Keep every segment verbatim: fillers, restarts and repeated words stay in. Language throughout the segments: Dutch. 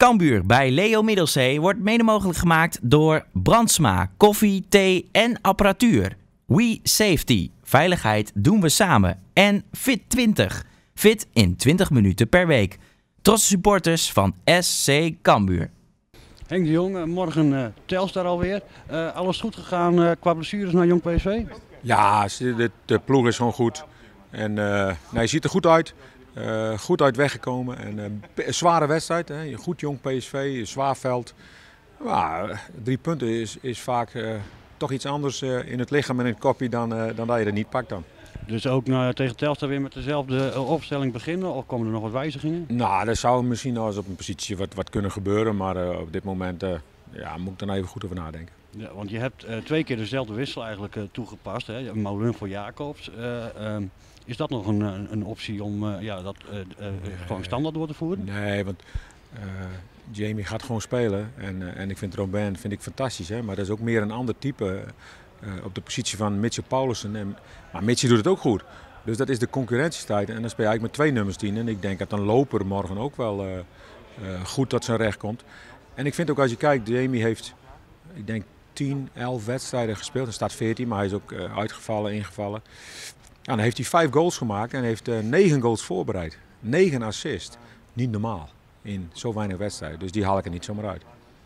Cambuur bij Leo Middelzee wordt mede mogelijk gemaakt door Brandsma, koffie, thee en apparatuur. We Safety, veiligheid doen we samen. En Fit twintig, fit in twintig minuten per week. Trotse supporters van S C Cambuur. Henk de Jong, morgen uh, Telstar alweer. Uh, alles goed gegaan uh, qua blessures naar Jong P S V? Ja, de, de ploeg is gewoon goed. En uh, nou, je ziet er goed uit. Uh, goed uit weggekomen. En, uh, een zware wedstrijd. Hè. Goed Jong P S V, een zwaar veld. Maar, drie punten is, is vaak uh, toch iets anders uh, in het lichaam en in het kopje dan, uh, dan dat je er niet pakt dan. Dus ook uh, tegen Telstar weer met dezelfde uh, opstelling beginnen? Of komen er nog wat wijzigingen? Nou, dat zou misschien al eens op een positie wat, wat kunnen gebeuren. Maar uh, op dit moment uh, ja, moet ik er even goed over nadenken. Ja, want je hebt uh, twee keer dezelfde wissel eigenlijk uh, toegepast. Hè? Molen voor Jacobs. Uh, um, is dat nog een, een optie om uh, ja, dat uh, uh, nee. gewoon standaard door te voeren? Nee, want uh, Jamie gaat gewoon spelen. En, uh, en ik vind Robben vind ik fantastisch. Hè? Maar dat is ook meer een ander type uh, op de positie van Mitchell Paulussen. En, maar Mitchell doet het ook goed. Dus dat is de concurrentiestijd. En dan speel je eigenlijk met twee nummers tien. En ik denk dat een loper morgen ook wel uh, uh, goed tot zijn recht komt. En ik vind ook als je kijkt, Jamie heeft, ik denk tien, elf wedstrijden gespeeld. Er staat veertien, maar hij is ook uh, uitgevallen, ingevallen. Ja, dan heeft hij vijf goals gemaakt en heeft uh, negen goals voorbereid. Negen assist. Niet normaal in zo weinig wedstrijden. Dus die haal ik er niet zomaar uit.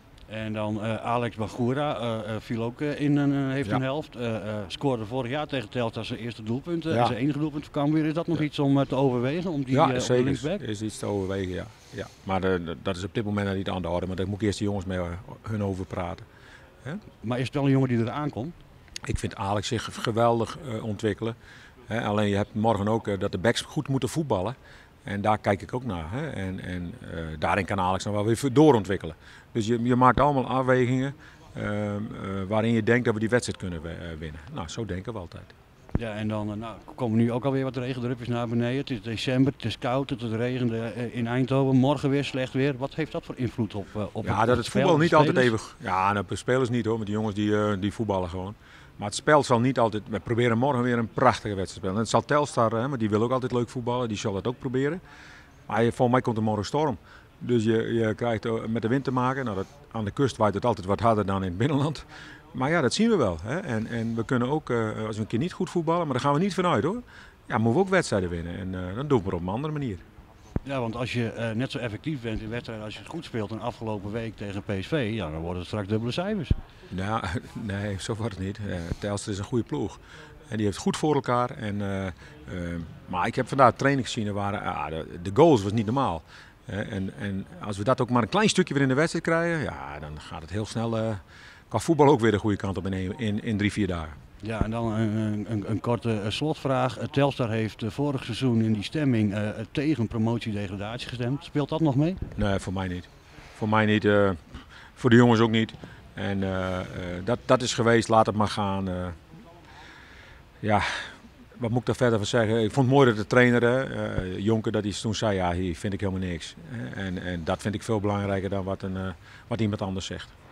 En dan uh, Alex Bagura uh, uh, viel ook uh, in een, uh, heeft ja. een helft. Uh, uh, scoorde vorig jaar tegen Telstar zijn eerste doelpunt. Uh, ja. Zijn enige doelpunt voor Cambuur. Is dat nog ja. iets om uh, te overwegen? Om die, ja, uh, zeker. linksback? Is iets te overwegen, ja. ja. Maar uh, dat is op dit moment niet aan de orde. Maar daar moet ik eerst de jongens mee uh, hun over praten. He? Maar is het wel een jongen die er aankomt? Ik vind Alex zich geweldig uh, ontwikkelen. He, alleen je hebt morgen ook uh, dat de backs goed moeten voetballen. En daar kijk ik ook naar. Hè. En, en uh, daarin kan Alex nog wel weer doorontwikkelen. Dus je, je maakt allemaal afwegingen uh, uh, waarin je denkt dat we die wedstrijd kunnen uh, winnen. Nou, zo denken we altijd. Ja, en dan uh, nou, komen nu ook alweer wat regendrupjes naar beneden. Het is december, het is koud, het regende uh, in Eindhoven. Morgen weer slecht weer. Wat heeft dat voor invloed op, uh, op ja, het, dat het het voetbal spel, niet spelers? altijd even... Ja, nou, de spelers niet hoor, maar die jongens die, uh, die voetballen gewoon. Maar het spel zal niet altijd... We proberen morgen weer een prachtige wedstrijd te spelen. En het zal Telstar, hè, maar die wil ook altijd leuk voetballen. Die zal dat ook proberen. Maar volgens mij komt er morgen storm. Dus je, je krijgt met de wind te maken. Nou, dat, aan de kust waait het altijd wat harder dan in het binnenland. Maar ja, dat zien we wel. Hè. En, en we kunnen ook, uh, als we een keer niet goed voetballen, maar daar gaan we niet vanuit hoor. Ja, moeten we ook wedstrijden winnen. En uh, dan doen we het op een andere manier. Ja, want als je uh, net zo effectief bent in wedstrijden als je het goed speelt een afgelopen week tegen P S V, ja, dan worden het straks dubbele cijfers. Nou, nee, zo wordt het niet. Uh, Telstar is een goede ploeg. En die heeft goed voor elkaar. En, uh, uh, maar ik heb vandaag training gezien, er waren, uh, de, de goals was niet normaal. Uh, en, en als we dat ook maar een klein stukje weer in de wedstrijd krijgen, ja, dan gaat het heel snel uh, qua voetbal ook weer de goede kant op in, in, in drie, vier dagen. Ja, en dan een, een, een korte slotvraag. Telstar heeft vorig seizoen in die stemming uh, tegen promotie-degradatie gestemd. Speelt dat nog mee? Nee, voor mij niet. Voor mij niet. Uh, voor de jongens ook niet. En uh, uh, dat, dat is geweest, laat het maar gaan. Uh, ja, wat moet ik daar verder van zeggen? Ik vond het mooi dat de trainer, uh, Jonker, dat hij toen zei, ja, hier vind ik helemaal niks. En, en dat vind ik veel belangrijker dan wat, een, uh, wat iemand anders zegt.